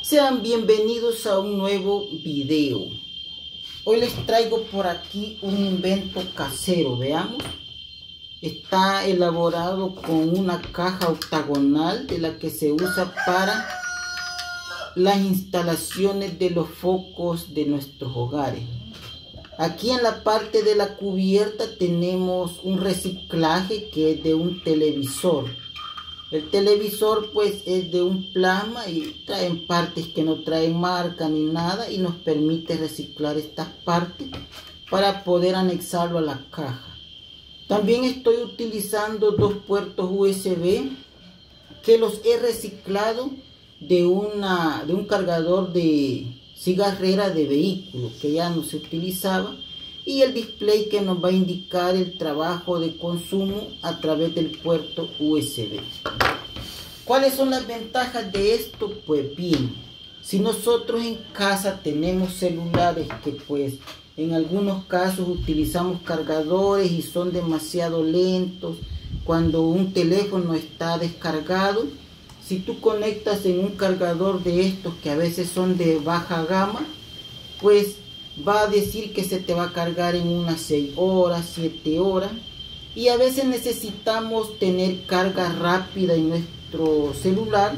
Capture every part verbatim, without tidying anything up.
Sean bienvenidos a un nuevo video. Hoy les traigo por aquí un invento casero, veamos. Está elaborado con una caja octagonal de la que se usa para las instalaciones de los focos de nuestros hogares. Aquí en la parte de la cubierta tenemos un reciclaje que es de un televisor. El televisor pues es de un plasma y traen partes que no traen marca ni nada y nos permite reciclar estas partes para poder anexarlo a la caja. También estoy utilizando dos puertos U S B que los he reciclado de, una, de un cargador de cigarrera de vehículo que ya no se utilizaba, y el display que nos va a indicar el trabajo de consumo a través del puerto U S B. ¿Cuáles son las ventajas de esto? Pues bien, si nosotros en casa tenemos celulares que pues en algunos casos utilizamos cargadores y son demasiado lentos cuando un teléfono está descargado, si tú conectas en un cargador de estos que a veces son de baja gama, pues va a decir que se te va a cargar en unas seis horas, siete horas, y a veces necesitamos tener carga rápida en nuestro celular.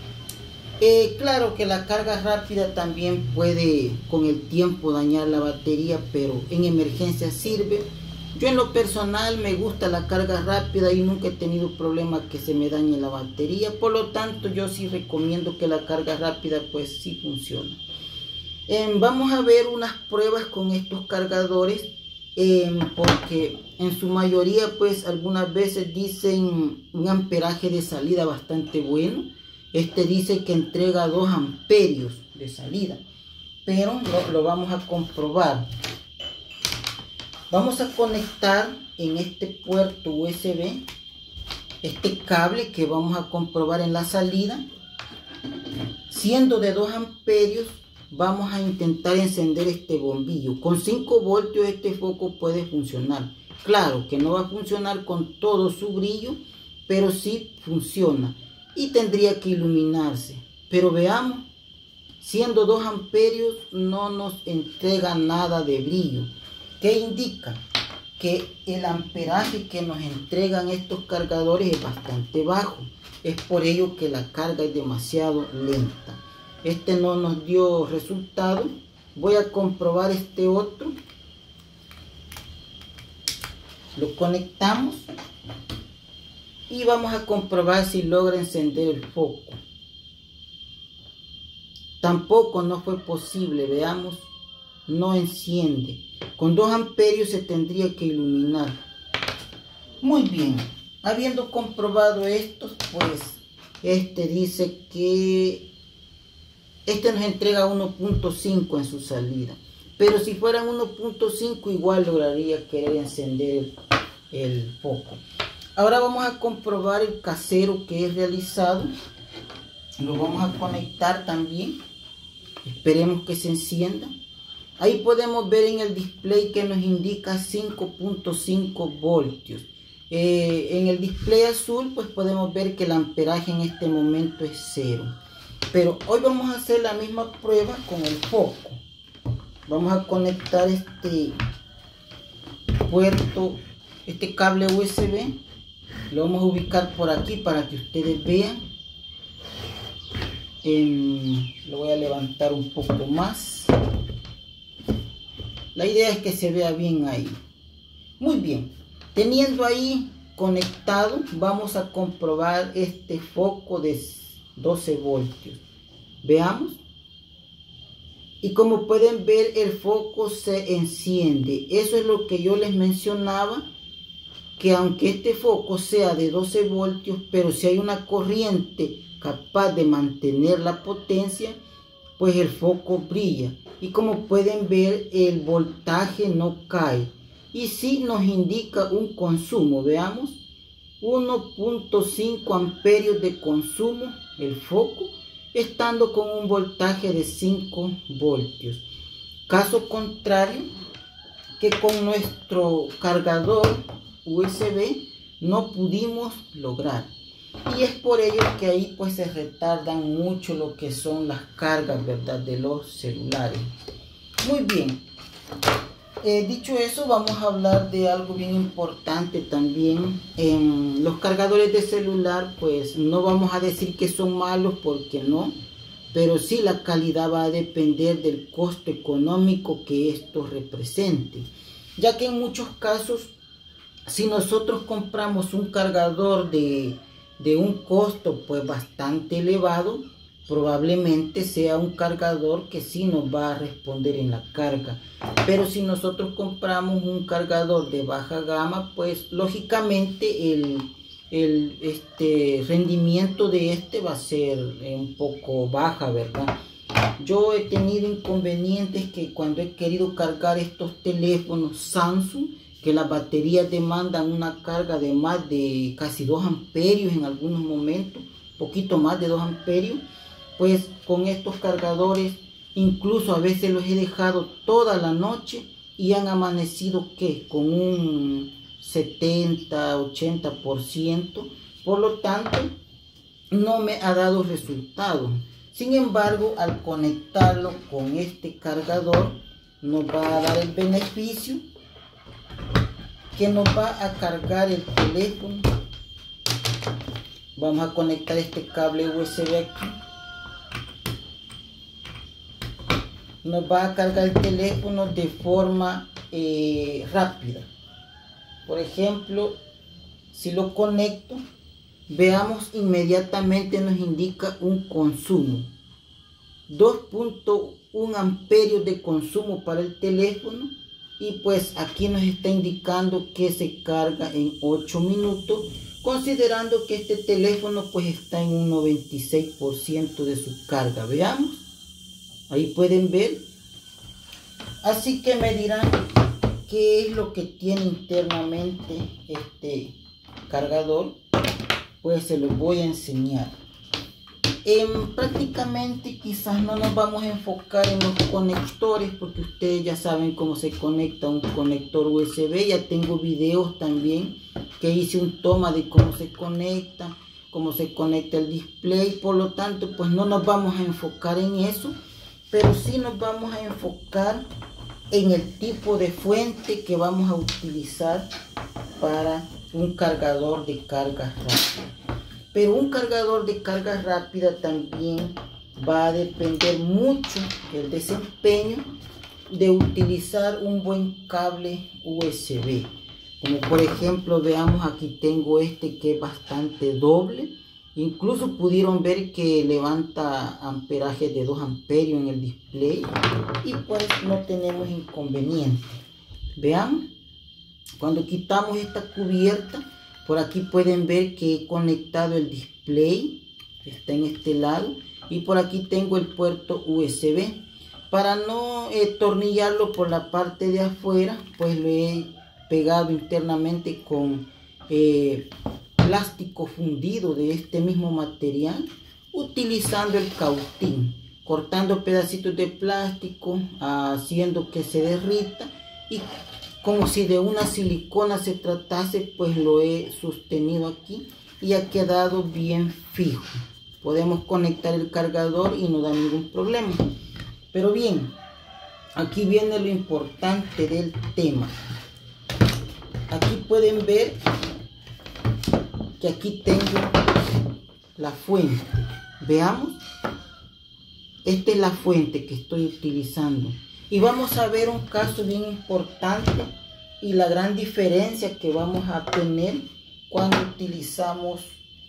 Eh, claro que la carga rápida también puede con el tiempo dañar la batería, pero en emergencia sirve. Yo en lo personal me gusta la carga rápida y nunca he tenido problema que se me dañe la batería, por lo tanto yo sí recomiendo que la carga rápida pues sí funciona. Eh, vamos a ver unas pruebas con estos cargadores, eh, porque en su mayoría pues algunas veces dicen un amperaje de salida bastante bueno. Este dice que entrega dos amperios de salida, pero lo, lo vamos a comprobar. Vamos a conectar en este puerto U S B este cable que vamos a comprobar en la salida. Siendo de dos amperios, vamos a intentar encender este bombillo. Con cinco voltios este foco puede funcionar. Claro que no va a funcionar con todo su brillo, pero sí funciona y tendría que iluminarse. Pero veamos, siendo dos amperios no nos entrega nada de brillo. ¿Qué indica? Que el amperaje que nos entregan estos cargadores es bastante bajo. Es por ello que la carga es demasiado lenta. Este no nos dio resultado. Voy a comprobar este otro. Lo conectamos y vamos a comprobar si logra encender el foco. Tampoco no fue posible, veamos, no enciende. Con dos amperios se tendría que iluminar. Muy bien, habiendo comprobado esto, pues este dice que este nos entrega uno punto cinco en su salida, pero si fueran uno punto cinco igual lograría querer encender el, el foco. Ahora vamos a comprobar el casero que es realizado. Lo vamos a conectar también. Esperemos que se encienda. Ahí podemos ver en el display que nos indica cinco punto cinco voltios. Eh, en el display azul pues podemos ver que el amperaje en este momento es cero. Pero hoy vamos a hacer la misma prueba con el foco. Vamos a conectar este puerto, este cable U S B. Lo vamos a ubicar por aquí para que ustedes vean. Eh, lo voy a levantar un poco más. La idea es que se vea bien ahí. Muy bien. Teniendo ahí conectado, vamos a comprobar este foco de doce voltios. Veamos. Y como pueden ver, el foco se enciende. Eso es lo que yo les mencionaba, que aunque este foco sea de doce voltios, pero si hay una corriente capaz de mantener la potencia, pues el foco brilla. Y como pueden ver, el voltaje no cae. Y sí nos indica un consumo. Veamos, uno punto cinco amperios de consumo el foco, estando con un voltaje de cinco voltios. Caso contrario, que con nuestro cargador U S B no pudimos lograr. y es por ello que ahí pues se retardan mucho lo que son las cargas, ¿verdad?, de los celulares. Muy bien, eh, dicho eso, vamos a hablar de algo bien importante también. En los cargadores de celular, pues no vamos a decir que son malos, porque no, pero sí la calidad va a depender del costo económico que esto represente, ya que en muchos casos, si nosotros compramos un cargador de, de un costo pues bastante elevado, probablemente sea un cargador que sí nos va a responder en la carga. Pero si nosotros compramos un cargador de baja gama, pues lógicamente el, el este, rendimiento de este va a ser un poco baja, ¿verdad? Yo he tenido inconvenientes que cuando he querido cargar estos teléfonos Samsung, que las baterías demandan una carga de más de casi dos amperios en algunos momentos, poquito más de dos amperios, pues con estos cargadores incluso a veces los he dejado toda la noche y han amanecido que con un setenta, ochenta por ciento, por lo tanto no me ha dado resultado. Sin embargo, al conectarlo con este cargador nos va a dar el beneficio que nos va a cargar el teléfono. Vamos a conectar este cable U S B aquí. Nos va a cargar el teléfono de forma eh, rápida. Por ejemplo, si lo conecto, veamos, inmediatamente nos indica un consumo. dos punto uno amperios de consumo para el teléfono. Y pues aquí nos está indicando que se carga en ocho minutos, considerando que este teléfono pues está en un noventa y seis por ciento de su carga. Veamos, ahí pueden ver. Así que me dirán qué es lo que tiene internamente este cargador. Pues se los voy a enseñar. En, prácticamente quizás no nos vamos a enfocar en los conectores, porque ustedes ya saben cómo se conecta un conector U S B. Ya tengo videos también que hice un toma de cómo se conecta, cómo se conecta el display. Por lo tanto, pues no nos vamos a enfocar en eso, pero sí nos vamos a enfocar en el tipo de fuente que vamos a utilizar para un cargador de carga rápida. Pero un cargador de carga rápida también va a depender mucho del desempeño de utilizar un buen cable U S B. Como por ejemplo, veamos, aquí tengo este que es bastante doble. Incluso pudieron ver que levanta amperaje de dos amperios en el display. Y pues no tenemos inconveniente. Veamos, cuando quitamos esta cubierta, por aquí pueden ver que he conectado el display, está en este lado, y por aquí tengo el puerto U S B. Para no eh, tornillarlo por la parte de afuera, pues lo he pegado internamente con eh, plástico fundido de este mismo material, utilizando el cautín, cortando pedacitos de plástico, haciendo que se derrita, y como si de una silicona se tratase, pues lo he sostenido aquí y ha quedado bien fijo. Podemos conectar el cargador y no da ningún problema. Pero bien, aquí viene lo importante del tema. Aquí pueden ver que aquí tengo la fuente. Veamos, esta es la fuente que estoy utilizando. Y vamos a ver un caso bien importante y la gran diferencia que vamos a tener cuando utilizamos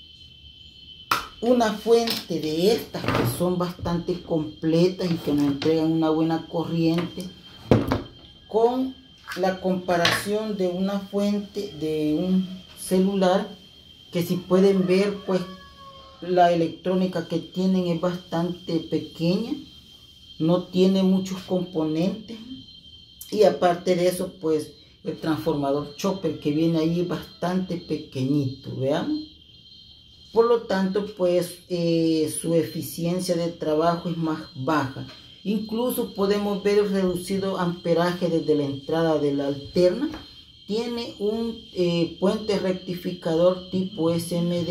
una fuente de estas que son bastante completas y que nos entregan una buena corriente, con la comparación de una fuente de un celular, que si pueden ver, pues la electrónica que tienen es bastante pequeña. No tiene muchos componentes, y aparte de eso, pues el transformador chopper que viene ahí es bastante pequeñito. Veamos, por lo tanto, pues eh, su eficiencia de trabajo es más baja. Incluso podemos ver el reducido amperaje desde la entrada de la alterna. Tiene un eh, puente rectificador tipo S M D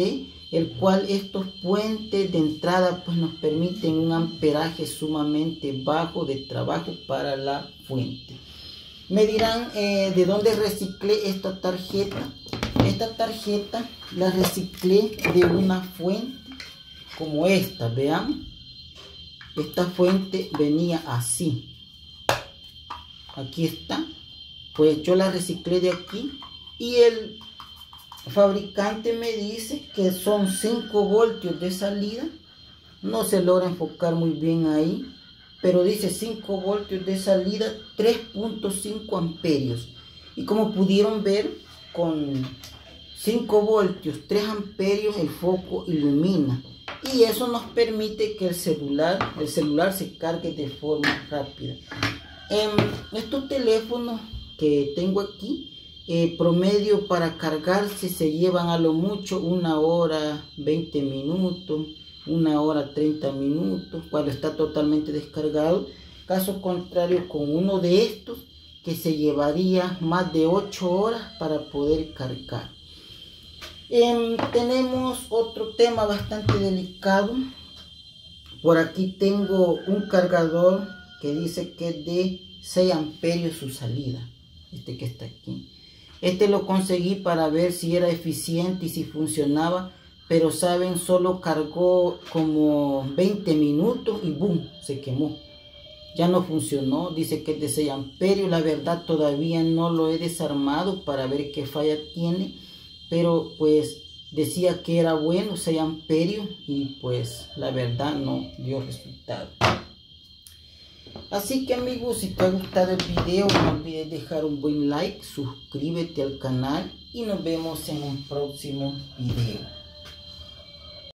el cual estos puentes de entrada pues nos permiten un amperaje sumamente bajo de trabajo para la fuente. Me dirán eh, de dónde reciclé esta tarjeta. Esta tarjeta la reciclé de una fuente como esta, veamos. Esta fuente venía así. Aquí está. Pues yo la reciclé de aquí y el fabricante me dice que son cinco voltios de salida. No se logra enfocar muy bien ahí, pero dice cinco voltios de salida, tres punto cinco amperios. Y como pudieron ver, con cinco voltios, tres amperios, el foco ilumina. Y eso nos permite que el celular, el celular se cargue de forma rápida. En estos teléfonos que tengo aquí, eh, promedio para cargarse se llevan a lo mucho una hora veinte minutos, una hora treinta minutos cuando está totalmente descargado. Caso contrario con uno de estos que se llevaría más de ocho horas para poder cargar. Eh, tenemos otro tema bastante delicado. Por aquí tengo un cargador que dice que es de seis amperios su salida, este que está aquí. Este lo conseguí para ver si era eficiente y si funcionaba, pero saben, solo cargó como veinte minutos y boom, se quemó. Ya no funcionó, dice que es de seis amperios. La verdad todavía no lo he desarmado para ver qué falla tiene, pero pues decía que era bueno, seis amperios, y pues la verdad no dio resultado. Así que amigos, si te ha gustado el video, no olvides dejar un buen like, suscríbete al canal y nos vemos en un próximo video.